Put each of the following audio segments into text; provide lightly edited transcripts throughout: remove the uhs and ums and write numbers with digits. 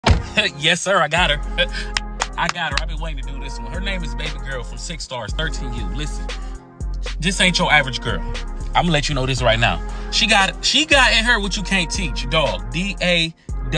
Yes, sir, I got her. I got her. I've been waiting to do this one. Her name is Baby Girl from 6 Stars, 13U. Listen, this ain't your average girl. I'm gonna let you know this right now. She got in her what you can't teach. Dog. D-A-W-G.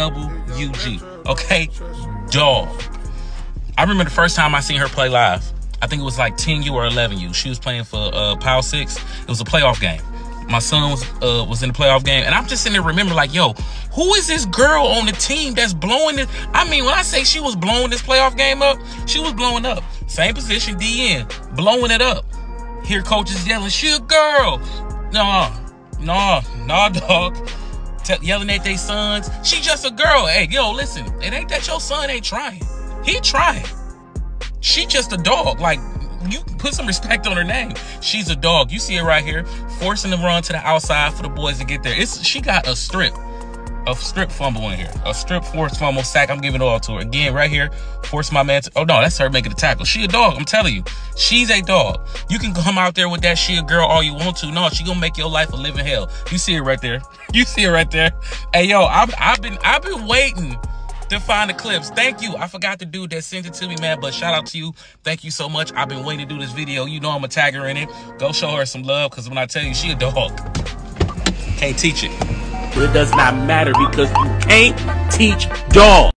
Okay? Dog. I remember the first time I seen her play live. I think it was like 10U or 11U. She was playing for PAL 6. It was a playoff game. My son was in the playoff game, and I'm just sitting there remembering, like, yo, who is this girl on the team that's blowing it? I mean, when I say she was blowing this playoff game up, she was blowing up. Same position, DN, blowing it up. Hear coaches yelling, she a girl. No, dog. Yelling at their sons. She just a girl. Hey, yo, listen, it ain't that your son ain't trying. He trying. She just a dog. Like, you put some respect on her name. She's a dog. You see it right here, forcing the run to the outside for the boys to get there. She got a strip fumble in here, a strip force fumble sack. I'm giving it all to her again right here. Force my man to, oh no, that's her making the tackle. She a dog. I'm telling you, she's a dog. You can come out there with that she a girl all you want to. No, she gonna make your life a living hell. You see it right there. You see it right there. Hey yo, I've been waiting to find the clips. Thank you. I forgot the dude that sent it to me, man, but shout out to you. Thank you so much. I've been waiting to do this video. You know I'm gonna tag her in it. Go show her some love, because when I tell you she a dog, can't teach it. But it does not matter, because you can't teach dog.